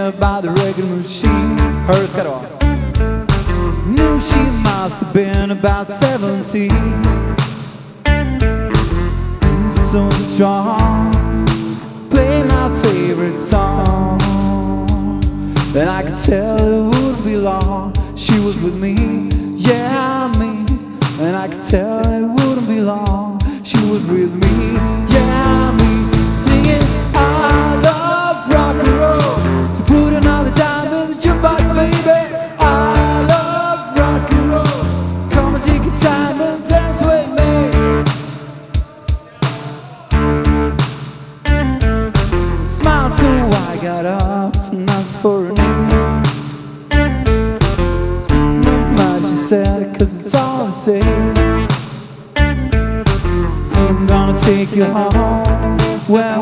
there by the record machine. Hör, ska det vara. Knew she must have been about 17. So strong, play my favorite song. And I could tell it wouldn't be long. She was with me, yeah, me. And I could tell it wouldn't be long. She was with me, yeah, me. Singing, I love rock and roll. So put another dime in the jukebox, baby. I love rock and roll. So come and take your time and dance with me. Smiled so I got up and asked for a name. She said, 'cause it's all the same. So I'm gonna take you home. Well,